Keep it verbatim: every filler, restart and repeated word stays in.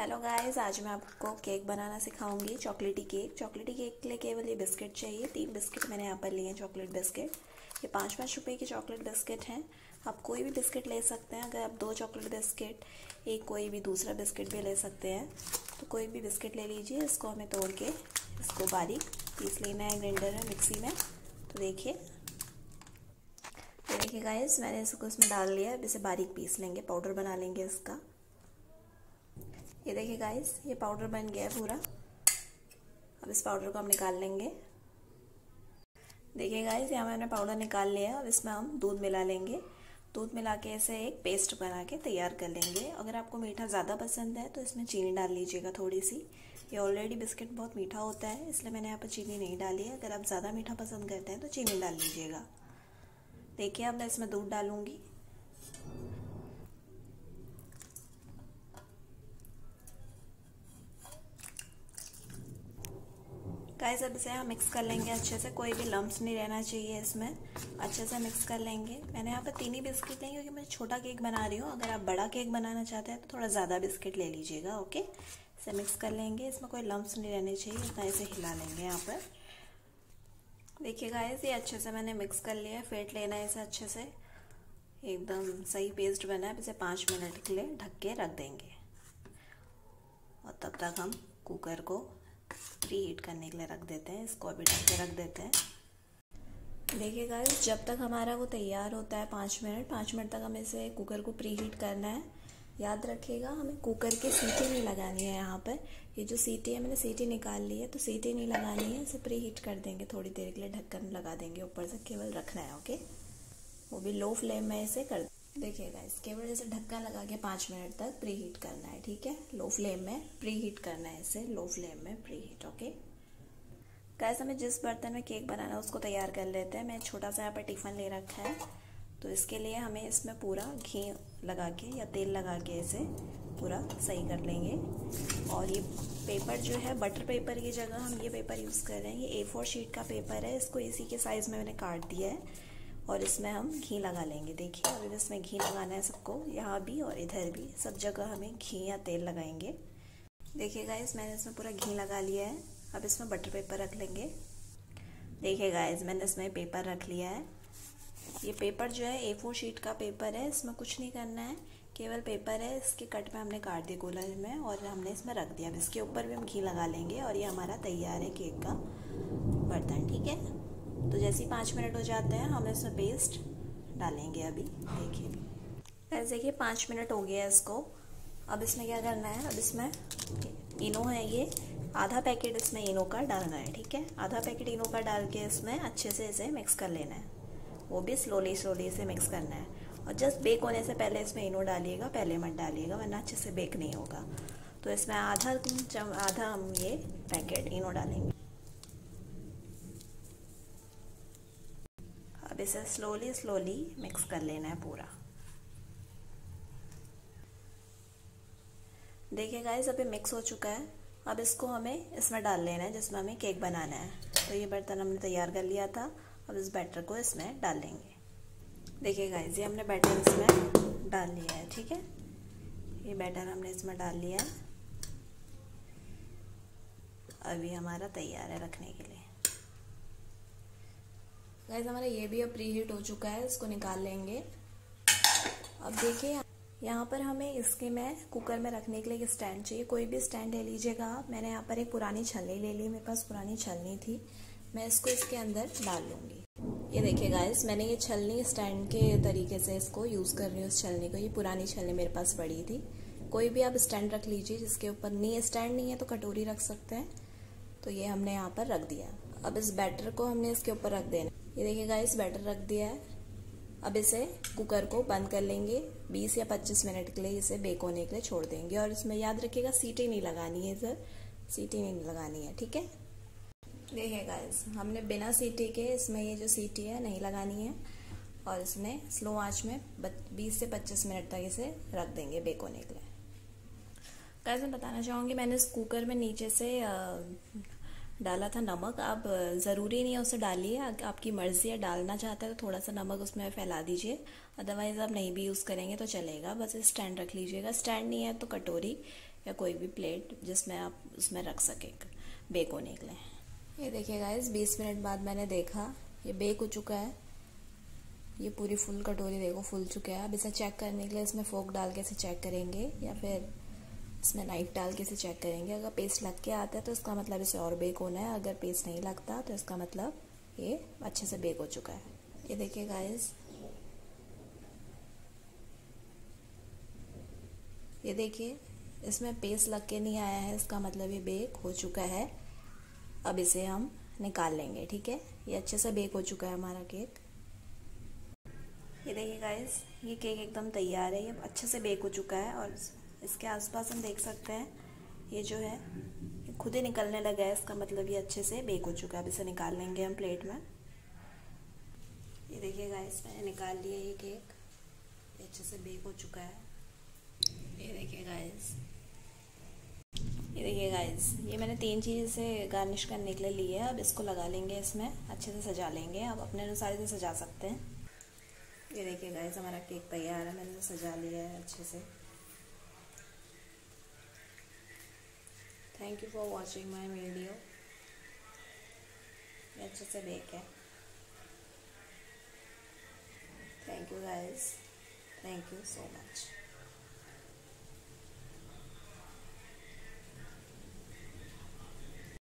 Hello guys, आज मैं आपको केक बनाना सिखाऊंगी। चॉकलेटी केक चॉकलेटी केक के लिए केवल ये बिस्किट चाहिए। तीन बिस्किट मैंने यहाँ पर लिए हैं, चॉकलेट बिस्किट। ये पाँच पाँच रुपए के चॉकलेट बिस्किट हैं। आप कोई भी बिस्किट ले सकते हैं। अगर आप दो चॉकलेट बिस्किट, एक कोई भी दूसरा बिस्किट भी ले सकते हैं, तो कोई भी बिस्किट ले लीजिए। इसको हमें तोड़ के इसको बारीक पीस लेना है ग्राइंडर में, मिक्सी में। तो देखिए देखिए गाइस, मैंने इसको इसमें डाल लिया। अब इसे बारीक पीस लेंगे, पाउडर बना लेंगे इसका। ये देखिए गाइस, ये पाउडर बन गया है पूरा। अब इस पाउडर को हम निकाल लेंगे। देखिए गाइस, यहाँ मैंने पाउडर निकाल लिया। अब इसमें हम दूध मिला लेंगे। दूध मिला के इसे एक पेस्ट बना के तैयार कर लेंगे। अगर आपको मीठा ज़्यादा पसंद है तो इसमें चीनी डाल लीजिएगा थोड़ी सी। ये ऑलरेडी बिस्किट बहुत मीठा होता है, इसलिए मैंने यहाँ पर चीनी नहीं डाली है। अगर आप ज़्यादा मीठा पसंद करते हैं तो चीनी डाल लीजिएगा। देखिए, अब मैं इसमें दूध डालूंगी। गाइस, अब इसे हम मिक्स कर लेंगे अच्छे से। कोई भी लम्प्स नहीं रहना चाहिए इसमें। अच्छे से मिक्स कर लेंगे। मैंने यहाँ पर तीन ही बिस्किट लेंगे क्योंकि मैं छोटा केक बना रही हूँ। अगर आप बड़ा केक बनाना चाहते हैं तो थोड़ा ज़्यादा बिस्किट ले लीजिएगा। ओके, इसे मिक्स कर लेंगे। इसमें कोई लम्प्स नहीं रहने चाहिए, इतना इसे हिला लेंगे यहाँ पर। देखिए गाइस, ये अच्छे से मैंने मिक्स कर लिया है। फेंट लेना है इसे अच्छे से, एकदम सही पेस्ट बना है। इसे पाँच मिनट के लिए ढक के रख देंगे और तब तक हम कुकर को प्री हीट करने के लिए रख देते हैं। इसको अभी ढक के रख देते हैं। देखिए गाइस, जब तक हमारा वो तैयार होता है पाँच मिनट पाँच मिनट तक हमें इसे कुकर को प्री हीट करना है। याद रखिएगा, हमें कुकर की सीटी नहीं लगानी है। यहाँ पर ये जो सीटी है, मैंने सीटी निकाल ली है, तो सीटी नहीं लगानी है। इसे प्री हीट कर देंगे थोड़ी देर के लिए, ढक्कन लगा देंगे ऊपर से, केवल रखना है। ओके, वो भी लो फ्लेम में इसे कर। देखिए गाइस, केवल इसे ढक्कन लगा के पाँच मिनट तक प्री हीट करना है। ठीक है, लो फ्लेम में प्री हीट करना है इसे, लो फ्लेम में प्री हीट। ओके गाइस, हमें जिस बर्तन में केक बनाना है उसको तैयार कर लेते हैं। मैं छोटा सा यहाँ पर टिफिन ले रखा है, तो इसके लिए हमें इसमें पूरा घी लगा के या तेल लगा के इसे पूरा सही कर लेंगे। और ये पेपर जो है, बटर पेपर की जगह हम ये पेपर यूज़ कर रहे हैं। ये ए फोर शीट का पेपर है। इसको इसी के साइज़ में मैंने काट दिया है और इसमें हम घी लगा लेंगे। देखिए, अब इसमें घी लगाना है सबको, यहाँ भी और इधर भी, सब जगह हमें घी या तेल लगाएंगे। देखिए गाइस, मैंने इसमें पूरा घी लगा लिया है। अब इसमें बटर पेपर रख लेंगे। देखिए गाइस, मैंने इसमें पेपर रख लिया है। ये पेपर जो है ए फोर शीट का पेपर है। इसमें कुछ नहीं करना है, केवल पेपर है। इसके कट में हमने काट दिया गोला में और हमने इसमें रख दिया। अब इसके ऊपर भी हम घी लगा लेंगे और ये हमारा तैयार है केक का बर्तन। ठीक है, तो जैसे ही पाँच मिनट हो जाते हैं हम इसमें पेस्ट डालेंगे। अभी देखिए ऐसे देखिए, पाँच मिनट हो गया है इसको। अब इसमें क्या करना है, अब इसमें इनो है, ये आधा पैकेट इसमें इनो का डालना है। ठीक है, आधा पैकेट इनो का डाल के इसमें अच्छे से इसे मिक्स कर लेना है। वो भी स्लोली स्लोली इसे मिक्स करना है। और जस्ट बेक होने से पहले इसमें इनो डालिएगा, पहले मत डालिएगा वरना अच्छे से बेक नहीं होगा। तो इसमें आधा आधा हम ये पैकेट इनो डालेंगे। अब इसे स्लोली स्लोली मिक्स कर लेना है पूरा। देखिए गाइस, अभी मिक्स हो चुका है। अब इसको हमें इसमें डाल लेना है जिसमें हमें केक बनाना है। तो ये बर्तन हमने तैयार कर लिया था। अब इस बैटर को इसमें डाल लेंगे। देखिए गाइस, ये हमने बैटर इसमें डाल लिया है। ठीक है, ये बैटर हमने इसमें डाल लिया है। अभी हमारा तैयार है रखने के लिए। गाइस, हमारा ये भी अब प्री हीट हो चुका है, इसको निकाल लेंगे। अब देखिए, यहाँ पर हमें इसके में कुकर में रखने के लिए एक स्टैंड चाहिए। कोई भी स्टैंड ले लीजिएगा आप। मैंने यहाँ पर एक पुरानी छलनी ले ली, मेरे पास पुरानी छलनी थी। मैं इसको इसके अंदर डाल लूँगी। ये देखिए गाइस, मैंने ये छलनी स्टैंड के तरीके से इसको यूज़ कर रही हूँ। इस छलनी को, ये पुरानी छलनी मेरे पास पड़ी थी। कोई भी आप स्टैंड रख लीजिए जिसके ऊपर, नहीं स्टैंड नहीं है तो कटोरी रख सकते हैं। तो ये हमने यहाँ पर रख दिया। अब इस बैटर को हमने इसके ऊपर रख देना। ये देखिए गाइस, बैटर रख दिया है। अब इसे कुकर को बंद कर लेंगे। बीस या पच्चीस मिनट के लिए इसे बेक होने के लिए छोड़ देंगे। और इसमें याद रखिएगा, सीटी नहीं लगानी है सर, सीटी नहीं लगानी है। ठीक है, देखिए गाइस, हमने बिना सीटी के इसमें ये जो सीटी है नहीं लगानी है। और इसमें स्लो आंच में बीस से पच्चीस मिनट तक इसे रख देंगे बेक होने के लिए। गाइस, मैं बताना चाहूँगी, मैंने इस कुकर में नीचे से डाला था नमक। आप ज़रूरी नहीं है उसे डालिए, आपकी मर्ज़ी है। डालना चाहते हैं तो थोड़ा सा नमक उसमें फैला दीजिए, अदरवाइज़ आप नहीं भी यूज़ करेंगे तो चलेगा। बस स्टैंड रख लीजिएगा। स्टैंड नहीं है तो कटोरी या कोई भी प्लेट जिसमें आप उसमें रख सकें बेक होने के लिए। ये देखिए गाइस, बीस मिनट बाद मैंने देखा ये बेक हो चुका है। ये पूरी फुल कटोरी देखो फूल चुका है। अब इसे चेक करने के लिए इसमें फोक डाल के इसे चेक करेंगे या फिर इसमें नाइफ डाल के इसे चेक करेंगे। अगर पेस्ट लग के आता है तो इसका मतलब इसे और बेक होना है, अगर पेस्ट नहीं लगता तो इसका मतलब ये अच्छे से बेक हो चुका है। ये देखिए गाइस, ये देखिए इसमें पेस्ट लग के नहीं आया है, इसका मतलब ये बेक हो चुका है। अब इसे हम निकाल लेंगे, ठीक है। ये अच्छे से बेक हो चुका है हमारा केक। ये देखिए गाइस, ये केक एकदम तैयार है, ये अच्छे से बेक हो चुका है और इसके आसपास हम देख सकते हैं ये जो है ये खुद ही निकलने लगा है, इसका मतलब ये अच्छे से बेक हो चुका है। अब इसे निकाल लेंगे हम प्लेट में। ये देखिए गाइस, मैंने निकाल लिया ये केक, ये अच्छे से बेक हो चुका है। ये देखिए गाइस, ये देखिए गाइस, ये मैंने तीन चीज़ से गार्निश करने के लिए ली है। अब इसको लगा लेंगे, इसमें अच्छे से सजा लेंगे। आप अपने अनुसार से सजा सकते हैं। ये देखिए गाइस, हमारा केक तैयार है, मैंने सजा लिया है अच्छे से। Thank you for watching my video. ये अच्छे से बेक है। Thank you guys, thank you so much.